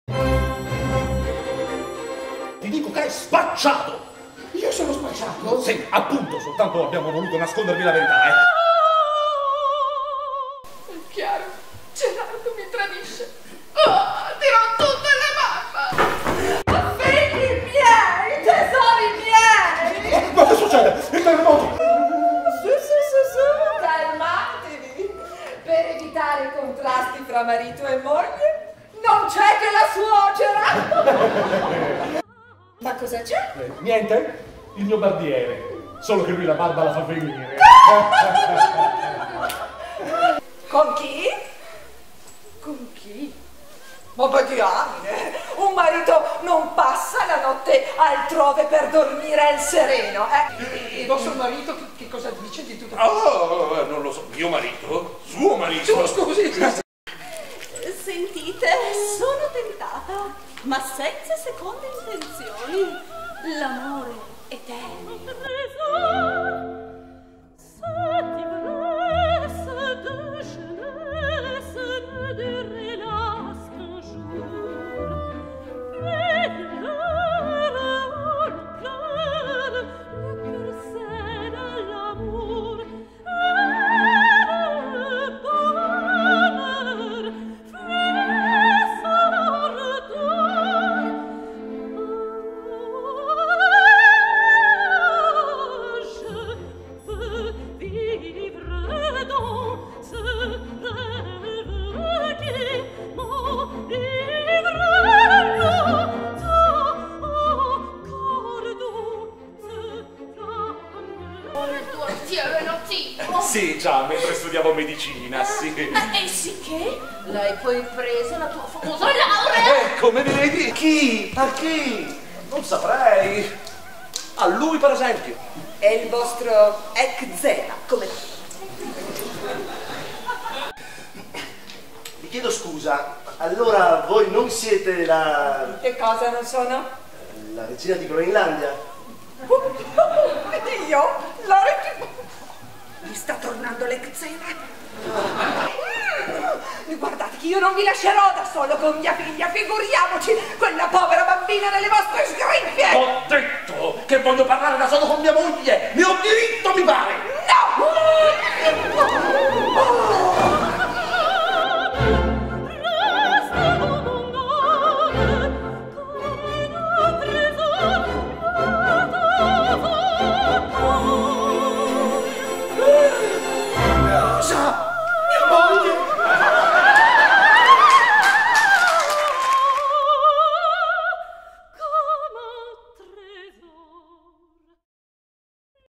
Ti dico che è spacciato! Io sono spacciato? Sì, appunto, soltanto abbiamo voluto nascondervi la verità, È chiaro, Gerardo mi tradisce. Oh, dirò tutto alla mamma! Figli miei, tesori miei! Ma che succede? Il terremoto! Su, calmatevi! Per evitare i contrasti fra marito e moglie, non c'è che la suocera! Ma cosa c'è? Niente? Il mio barbiere. Solo che lui la barba la fa venire. Con chi? Con chi? Ma che diamine! Un marito non passa la notte altrove per dormire al sereno, Il vostro marito che cosa dice di tutto? Oh, non lo so. Mio marito? Suo marito? Scusi. Sentite, sono tentata, ma senza seconde intenzioni. L'amore eterno. Sì, già, mentre studiavo medicina, sì. E sì che? L'hai poi presa la tua famosa laurea? Come vedi? Chi? A chi? Non saprei. A lui, per esempio. È il vostro eczema, come Vi chiedo scusa, allora voi non siete la Che cosa non sono? regina di Groenlandia? Io? La regina? Mi sta tornando l'eczema. Guardate che io non vi lascerò da solo con mia figlia, figuriamoci quella povera bambina nelle vostre sgrinfie! Ho detto che voglio parlare da solo con mia moglie! Ne ho diritto, mi pare! No!